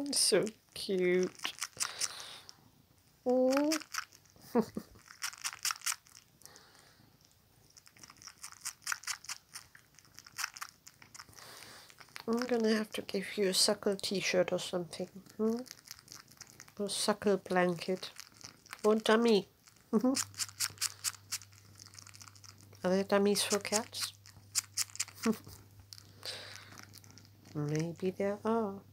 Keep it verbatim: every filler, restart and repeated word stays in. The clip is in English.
So cute. Oh. I'm gonna have to give you a suckle t-shirt or something. Hmm? Or suckle blanket. Or dummy. Are there dummies for cats? Maybe there are.